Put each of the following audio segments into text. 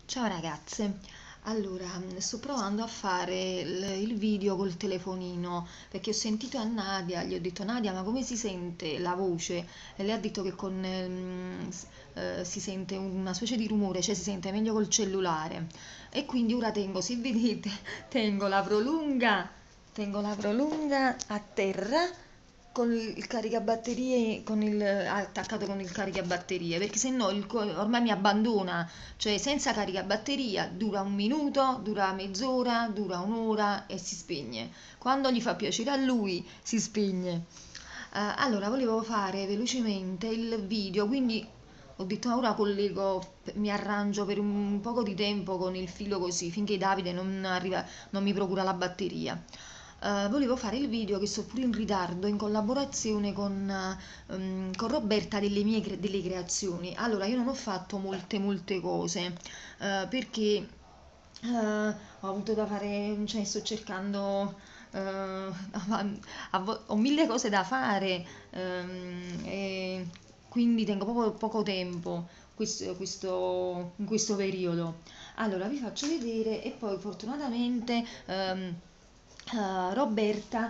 Ciao ragazze, allora sto provando a fare il video col telefonino perché ho sentito a Nadia, gli ho detto Nadia ma come si sente la voce? E lei ha detto che si sente una specie di rumore, cioè si sente meglio col cellulare e quindi ora tengo, se vedete, tengo la prolunga a terra con il caricabatterie, attaccato con il caricabatterie, perché se no ormai mi abbandona, cioè senza caricabatteria dura un minuto, dura mezz'ora, dura un'ora e si spegne. Quando gli fa piacere a lui si spegne. Allora volevo fare velocemente il video, quindi ho detto ora collego, mi arrangio per un poco di tempo con il filo così, finché Davide non mi procura la batteria. Volevo fare il video che sto pure in ritardo in collaborazione con Roberta delle creazioni. Allora, io non ho fatto molte cose perché ho avuto da fare, cioè sto cercando, ho mille cose da fare e quindi tengo poco tempo in questo periodo. Allora, vi faccio vedere e poi fortunatamente Roberta,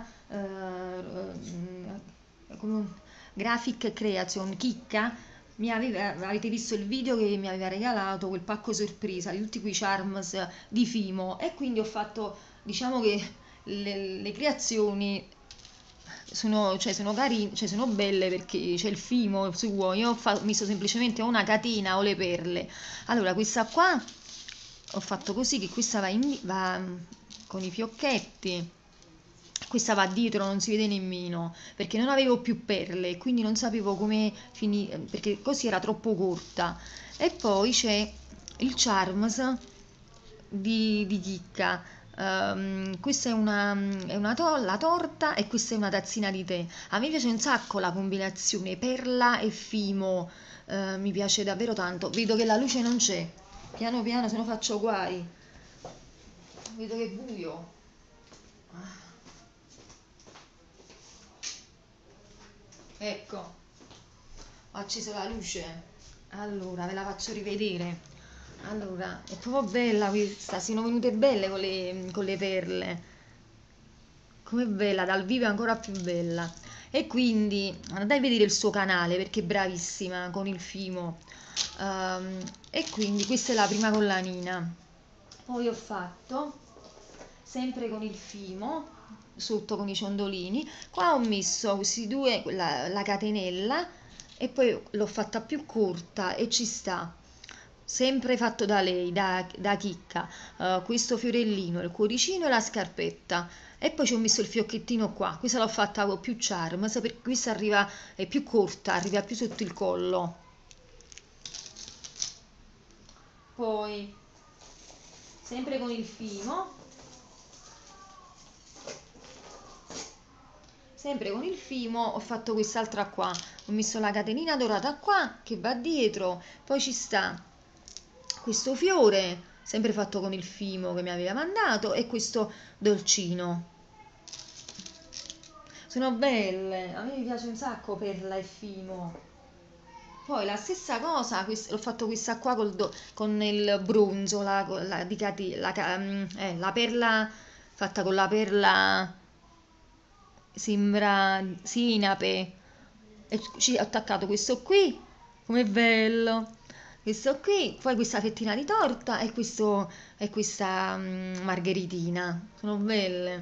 come Graphic Creation, Chicca, avete visto il video che mi aveva regalato quel pacco sorpresa di tutti quei charms di Fimo e quindi ho fatto, diciamo che le creazioni sono carine, cioè sono belle perché c'è il Fimo suo, ho messo semplicemente una catena o le perle. Allora, questa qua ho fatto così che questa va con i fiocchetti, questa va dietro, non si vede nemmeno perché non avevo più perle, quindi non sapevo come finire perché così era troppo corta. E poi c'è il Charms di Chicca. Questa la torta e questa è una tazzina di tè. A me piace un sacco la combinazione perla e fimo, mi piace davvero tanto. Vedo che la luce non c'è, piano piano se no faccio guai. Vedo che è buio. Ecco, ho acceso la luce. Allora, ve la faccio rivedere. Allora, è proprio bella questa, sono venute belle con le perle. Com'è bella, dal vivo è ancora più bella. E quindi andate a vedere il suo canale perché è bravissima con il Fimo. E quindi questa è la prima collanina. Poi ho fatto sempre con il Fimo sotto con i ciondolini. Qua ho messo questi due, la catenella e poi l'ho fatta più corta e ci sta. Sempre fatto da lei, da Chicca, questo fiorellino, il cuoricino e la scarpetta. E poi ci ho messo il fiocchettino qua. Questa l'ho fatta con più charms perché questa è più corta, arriva più sotto il collo. Poi, sempre con il fimo, sempre con il fimo ho fatto quest'altra qua. Ho messo la catenina dorata qua che va dietro. Poi ci sta questo fiore, sempre fatto con il fimo che mi aveva mandato, e questo dolcino. Sono belle, a me mi piace un sacco perla e fimo. Poi la stessa cosa, l'ho fatto questa qua con il bronzo, la perla fatta con la perla, sembra sinape. E ci ho attaccato questo qui, com'è bello. Questo qui, poi questa fettina di torta e questa margheritina. Sono belle.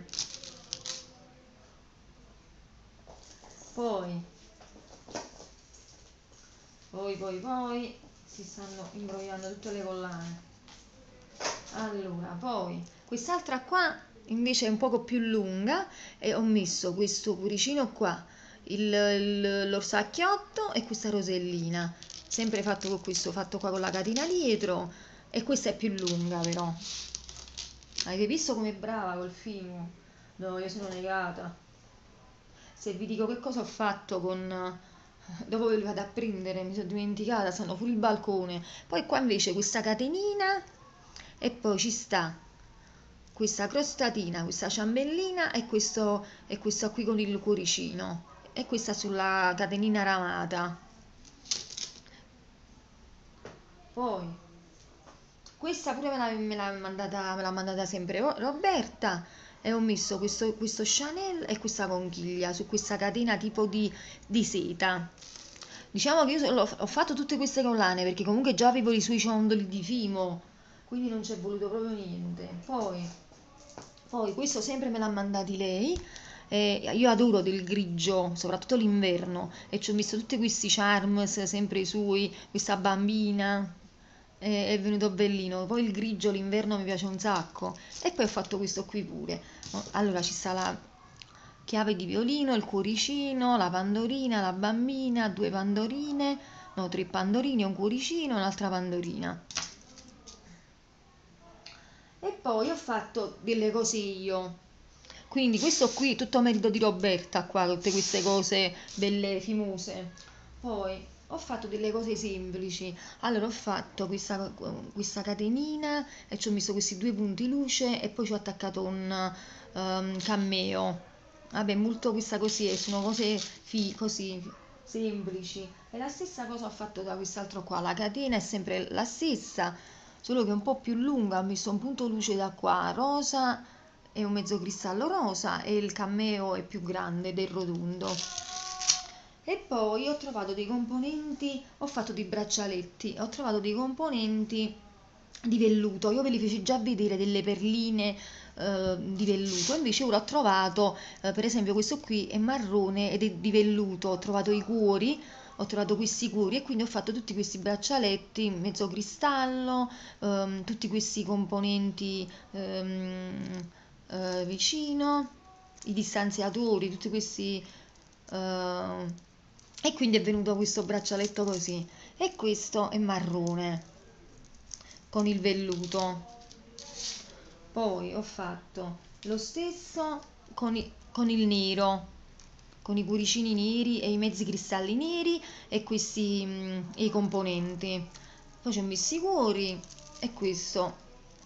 Poi poi si stanno imbrogliando tutte le collane. Allora, poi quest'altra qua invece è un poco più lunga e ho messo questo cuoricino qua, l'orsacchiotto e questa rosellina, sempre fatto con questo, fatto qua con la catena dietro e questa è più lunga però. Avete visto com'è brava col fimo? No, io sono negata. Se vi dico che cosa ho fatto con... Dopo ve li vado a prendere, mi sono dimenticata, stanno fuori il balcone. Poi qua invece questa catenina e poi ci sta questa crostatina, questa ciambellina e questo qui con il cuoricino. E questa sulla catenina ramata. Poi Questa pure me l'ha mandata sempre Roberta, e ho messo questo Chanel e questa conchiglia su questa catena tipo di seta. Diciamo che io ho fatto tutte queste collane perché comunque già avevo i suoi ciondoli di Fimo, quindi non ci è voluto proprio niente. Poi questo sempre me l'ha mandati lei. Io adoro del grigio, soprattutto l'inverno, e ci ho messo tutti questi charms sempre sui, questa bambina, è venuto bellino. Poi il grigio l'inverno mi piace un sacco. E poi ho fatto questo qui pure. Allora ci sta la chiave di violino, il cuoricino, la pandorina, la bambina, due pandorine, no, tre pandorini, un cuoricino e un'altra pandorina. E poi ho fatto delle cose io. Quindi questo qui tutto merito di Roberta qua, tutte queste cose belle fimose. Poi ho fatto delle cose semplici. Allora ho fatto questa catenina e ci ho messo questi due punti luce e poi ci ho attaccato un cammeo. Vabbè, molto questa così, sono cose così semplici. E la stessa cosa ho fatto da quest'altro qua. La catena è sempre la stessa, solo che è un po' più lunga. Ho messo un punto luce da qua, rosa e un mezzo cristallo rosa, e il cammeo è più grande del rotondo. E poi ho trovato dei componenti, ho fatto dei braccialetti, ho trovato dei componenti di velluto. Io ve li feci già vedere, delle perline di velluto, invece ora ho trovato per esempio questo qui è marrone ed è di velluto. Ho trovato i cuori, ho trovato questi cuori, e quindi ho fatto tutti questi braccialetti mezzo cristallo, tutti questi componenti vicino, i distanziatori, tutti questi e quindi è venuto questo braccialetto così. E questo è marrone con il velluto. Poi ho fatto lo stesso con il nero, con i cuoricini neri e i mezzi cristalli neri, e questi i componenti. Poi ci ho messo i cuori, e questo,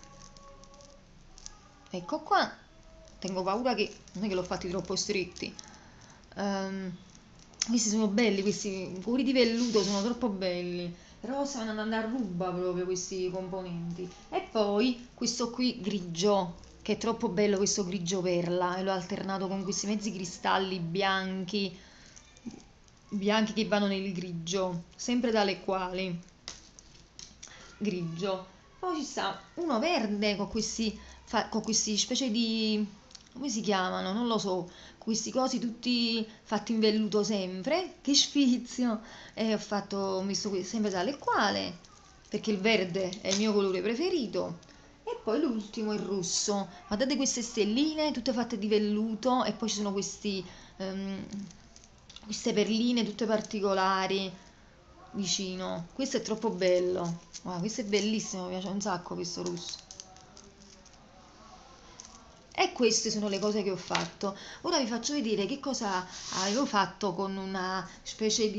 ecco qua. Tengo paura che non è che l'ho fatti troppo stretti. Ehm, Questi sono belli, questi cuori di velluto sono troppo belli. Però stanno andando a ruba proprio questi componenti. E poi questo qui grigio, che è troppo bello, questo grigio perla, e l'ho alternato con questi mezzi cristalli bianchi che vanno nel grigio, sempre dalle quali grigio. Poi ci sta uno verde con questi specie di, come si chiamano? Non lo so, questi cosi tutti fatti in velluto sempre, che sfizio. E ho messo sempre tale e quale, perché il verde è il mio colore preferito. E poi l'ultimo è il rosso. Guardate queste stelline tutte fatte di velluto, e poi ci sono ehm, queste perline tutte particolari vicino. Questo è troppo bello. Guarda, questo è bellissimo, mi piace un sacco questo rosso. E queste sono le cose che ho fatto. Ora vi faccio vedere che cosa avevo fatto con una specie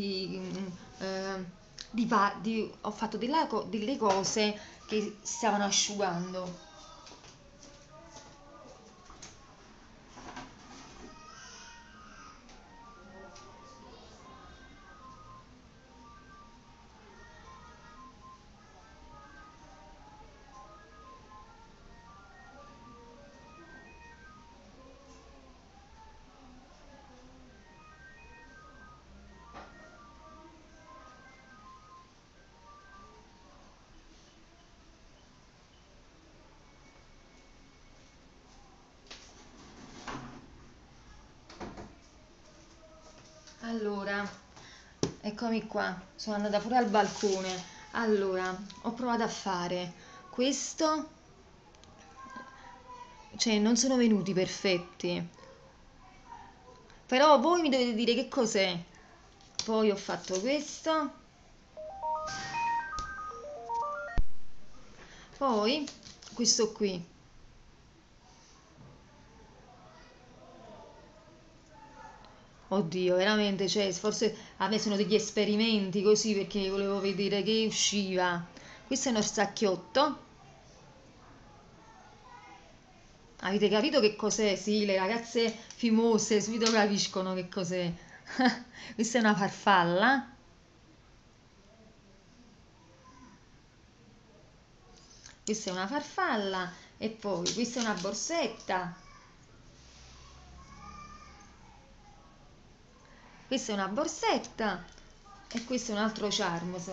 ho fatto delle cose che si stavano asciugando. Allora, eccomi qua, sono andata pure al balcone. Allora, ho provato a fare questo, cioè non sono venuti perfetti, però voi mi dovete dire che cos'è. Poi ho fatto questo, poi questo qui. Oddio, veramente, cioè, forse a me sono degli esperimenti così, perché volevo vedere che usciva. Questo è uno orsacchiotto. Avete capito che cos'è? Sì, le ragazze fimose subito capiscono che cos'è. Questa è una farfalla. questa è una farfalla, e poi questa è una borsetta, questa è una borsetta, e questo è un altro charms.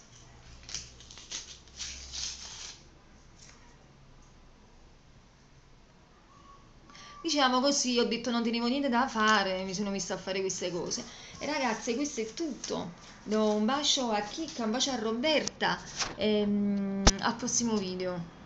Diciamo così, ho detto non tenevo niente da fare, mi sono messa a fare queste cose. E ragazze, questo è tutto. Do un bacio a Chicca, un bacio a Roberta e al prossimo video.